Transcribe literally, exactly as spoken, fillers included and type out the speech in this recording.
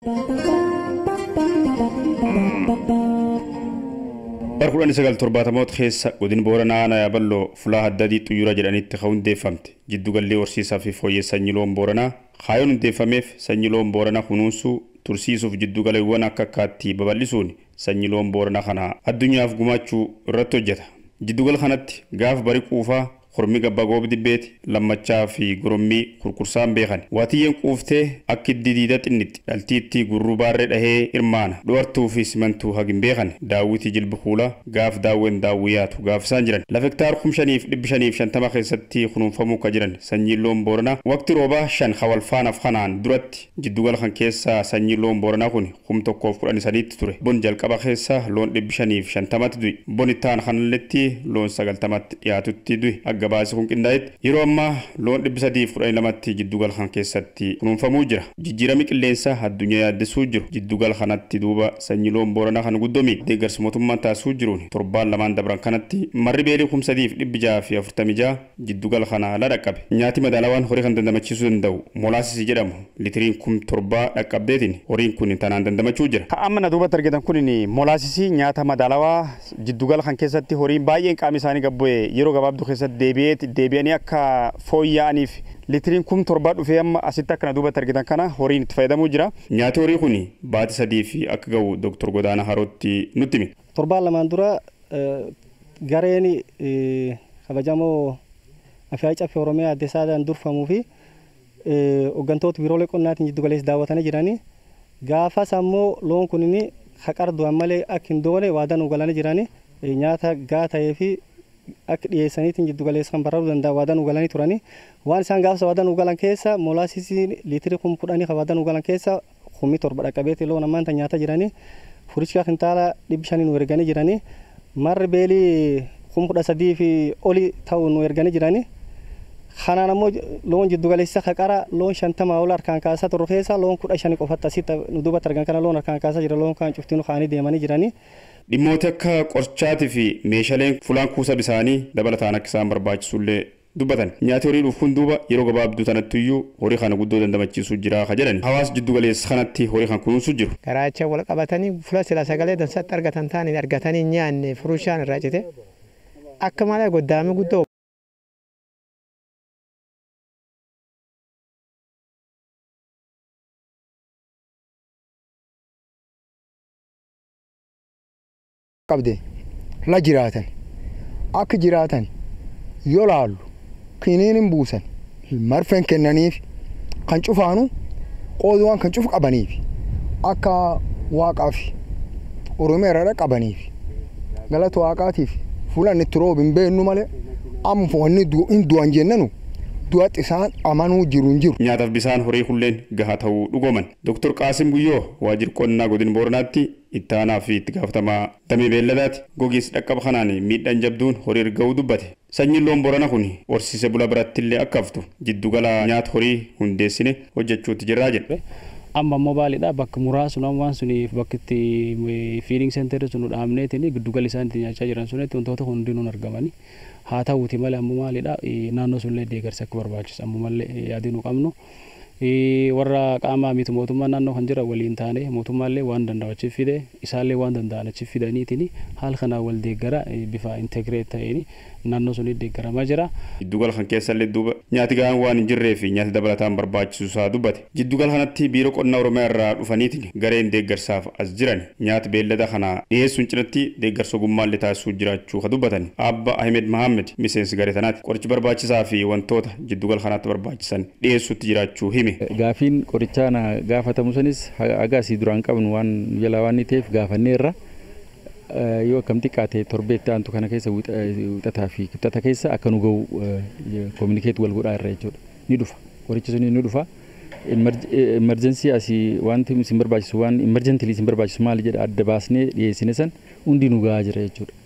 barkuudhaan sagal torbaatamoota keessa godin booranaa na yaaballoo fulaa haddadii xuyyura jedhanitti haa hundeeffamte jiddugallee horsiisaa fi fooyyessaa sanyii loon booranaa haayoon hundeeffameef sanyii loon booranaa kunuunsuu tursiisuuf jiddugaleewwan akka akkaatti babal'isuun sanyii loon booranaa kana addunyaaf gumaachuu irratti hojjeta. Jiddugal kanatti gaaf bari quufaa hormi gabba goobdi beeti lammachaa fi gorommii kurkursaan beekan waatiyyeen quuftee akka didiida xinnitti dhaltiitti gurruu baarree dhahee irmaana dubartuu fi simantuu hagin beekan daawwitii jilbi kuula gaaf daawwen daawwiyaatu gaaf isaan jiran lafektaar kumshaniif dhibbi shaniif shantama keessatti kunuunfamuu ka jiran sanyii loon booranaa waqti roobaa shan hawalfaanaaf kanaan duratti jiddugal kan keessaa sanyii loon booranaa kun kum tokkoof kudhan sadiitti ture bon jalqaba keessaa loon dhibbi shaniif shantamatti du'i bon ittaan kanalletti loon sagaltamatti dhiyaatutti du'i gabaasi kun qindaa'etti yeroo ammaa loon dhibbi sadiif kudhan lamatti jiddugal kan keessatti kunuunfamuu jira. Jijjiirama qilleensaa addunyaa yaaddessuu jiru jiddugal kanatti duuba sanyii loon booranaa kan guddoomii deeggarsa mootummaan taasisuu jiruun torbaan lamaan dabran kanatti marri beelii kum sadiif dhibbi jaha fi afurtamii jaha jiddugal kana la dhaqqabe. Nyaati madaalawaan horii kan dandamachiisuu danda'u moolaasisii jedhamu litiriin kum torbaa dhaqqabdeetiin horiin kun tanaan dandamachuu jira. Amma na duubatti argitan kun moolaasisii nyaata madaalawaa jiddugal kan keessatti horiin baay'een qaama isaanii gabbu'ee yeroo gabaabduu keessatti deebi'anii akka fooyya'aniif litiriin kum torbaa dhufee amma asitti akka na duubatti argitan kana horiin itti fayyadamuu jira. Nyaati horii kun baati sadii fi akka ga'u Dooktor Godaana Harootti nutti hime. Torbaan lamaan dura gareen kabajamoo Afyaa'ii Caffee Oromiyaa adda isaadhaan durfamuu fi hooggantoota biiroolee qonnaatiin jiddu galeessa daawwatanii jiranii gaafas ammoo loon kunniin haqardu ammalee akka hin doone waadaa nu galanii jiranii nyaata gaa ta'ee fi akka dhiyeessaniitiin jiddu galeessa kan barbaaduu danda'a waadaa nu galanii turanii waan isaan gaafsa waadaa nu galan keessa moolaasisii liitirii kum kudhanii kan waadaa nu galan keessa kumii torba dhaqqabeeti loon ammaan tan nyaata jiranii furicha kintaala dhibbi shanii nu erganii jiranii marri beelii kum kudha sadii fi oli ta'u nu erganii jiranii kanaan ammoo loon jiddu galeessa haqara loon shantama ol harkaan kaasaa turre keessa loon kudha shanii qofatti asitti nu duubatti argan kana loon harkaan kaasaa jira loon kaan cuftiin kaanii deemanii jiranii. Dhimmoota akka qorchaatii fi meeshaaleen fulaan kuusa bisaanii dabalataan akka isaan barbaachisullee dubbatan. Nyaati horii dhufuun duuba yeroo gabaabduu tanatti iyyuu horii kana guddoo dandamachiisuu jira ka jedhan. Hawaasa jiddu galeessa kanatti horii kan kunuunsuu jiru. Garaacha wal qabatanii fuula sila sagalee dansatti argatan ta'anii argatanii nyaanne furushaan irraa cite akka malee goddaame guddoo. qabde la jiraatan akka jiraatan yoo laallu kiniin buusan marfeen kennaniif kan cufaanu qooduwaan kan cufu qabaniif akka waaqaaf Oromiyaa irra qabaniif galata waaqaatiif fuulan itti roobin beennu malee amma foonni du'an jennanu du'atti isaan amanuu jiru hin jiru. Nyaataaf bisaan horii hulleen gahaa ta'uu dhugooman. Dooktor Qaasim Guyyoo waajjira qonnaa godina Booranaatti ittaanaa fi itti gaafatamaa damee beelladaati gogiis dhaqqaba kanaan miidhaan jabduun horii erga'uu dubbate. Sanyiin loon Boorana kun horsiise bula biratti illee akka haftu jiddugala nyaata horii hundeessine hojjechuutti jirraa jedhe. Amma mobaayilidha bakka muraasuma waan suniif bakka itti feeding center sun dhaabneetiin giddugala isaaniitti nyaachaa jiran sunitti wantoota hundinuun argamanii haa ta'uuti malee amma maalidha naannoo sunillee deeggarsa akka barbaachisu amma malee yaadinu qabnu warra qaama miti mootummaa naannoo kan jira waliin taane mootummaallee waan danda'achiif fide isaallee waan danda'achiif fidaniitiin haal kana wal deeggara bifa integrate ta'een naannoo sunii deeggaramaa jira. Jiddugala kan keessallee duuba nyaati gahaan waan hin jirree fi nyaati dabalataan barbaachisu isaa dubbate. Jiddugala kanatti biiroo qonnaa Oromiyaa irraa dhufaniitiin gareen deeggarsaaf as jiran nyaati beellada kana dhiyeessuun cinatti deeggarsa ogummaallee taasisuu jiraachuu ka dubbatan. Abba Ahmed Mahammed miseensi garee tanaati qorichi barbaachisaa fi wantoota jiddugala kanaatti barbaachisan dhiyeessuutti jiraachuu hime. Gaafiin qorichaa na gaafatamu sanis agaasii duraan qabnu waan jala waan ta'eef gaafanneerra. Yoo akkamti qaatee torbeetti aantu kana keessa wixataa fi kibxata keessa akka nu ga'u communicate wal godhaa irra jechuudha. Ni dhufa. Qorichi sun ni dhufa. Emergency asii wanti isin barbaachisu waan emergently isin barbaachisu maal jedha adda baasnee dhiyeessine san hundi nu ga'aa jira jechuudha.